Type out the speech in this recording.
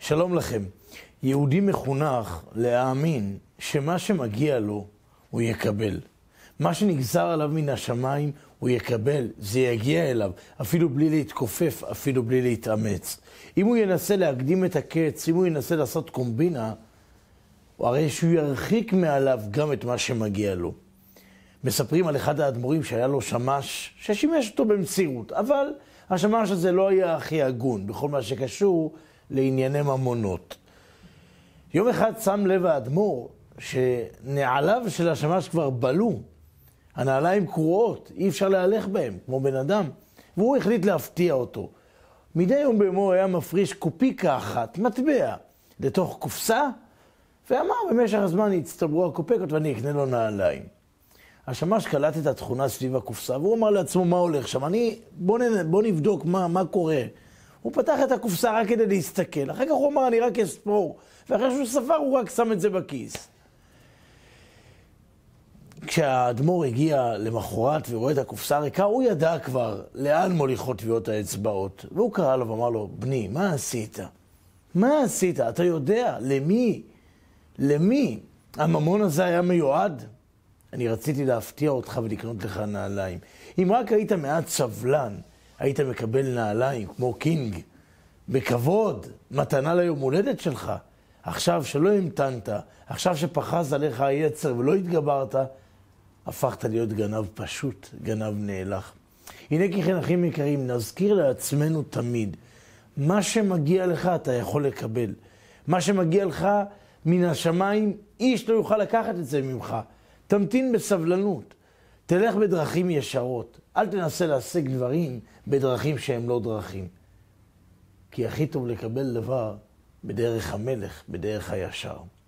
שלום לכם. יהודי מחונך להאמין שמה שמגיע לו הוא יקבל. מה שנגזר עליו מן השמיים הוא יקבל, זה יגיע אליו, אפילו בלי להתכופף, אפילו בלי להתאמץ. אם הוא ינסה להקדים את הקץ, אם הוא ינסה לעשות קומבינה, הרי שהוא ירחיק מעליו גם את מה שמגיע לו. מספרים על אחד האדמו"רים שהיה לו שמש ששימש אותו במסירות, אבל השמש הזה לא היה הכי הגון בכל מה שקשור לענייני ממונות. יום אחד שם לב האדמו"ר שנעליו של השמש כבר בלו, הנעליים קרועות, אי אפשר להלך בהם כמו בן אדם, והוא החליט להפתיע אותו. מדי יום ביומו היה מפריש קופיקה אחת, מטבע, לתוך קופסה, ואמר במשך הזמן יצטברו הקופיקות ואני אקנה לו נעליים. השמש קלט את התכונה סביב הקופסה, והוא אמר לעצמו מה הולך שם, בוא נבדוק מה קורה. הוא פתח את הקופסה רק כדי להסתכל, אחר כך הוא אמר אני רק אספור, ואחרי שהוא ספר הוא רק שם את זה בכיס. כשהאדמו"ר הגיע למחרת ורואה את הקופסה הריקה, הוא ידע כבר לאן מוליכות טביעות האצבעות, והוא קרא לו ואמר לו, בני, מה עשית? מה עשית? אתה יודע, למי הממון הזה היה מיועד? אני רציתי להפתיע אותך ולקנות לך נעליים. אם רק היית מעט סבלן, היית מקבל נעליים כמו קינג, בכבוד, מתנה ליום הולדת שלך. עכשיו שלא המתנת, עכשיו שפחז עליך היצר ולא התגברת, הפכת להיות גנב פשוט, גנב נאלח. הנה כי כן אחים יקרים, נזכיר לעצמנו תמיד, מה שמגיע לך אתה יכול לקבל. מה שמגיע לך מן השמיים, איש לא יוכל לקחת את זה ממך. תמתין בסבלנות, תלך בדרכים ישרות, אל תנסה להשיג דברים בדרכים שהם לא דרכים. כי הכי טוב לקבל דבר בדרך המלך, בדרך הישר.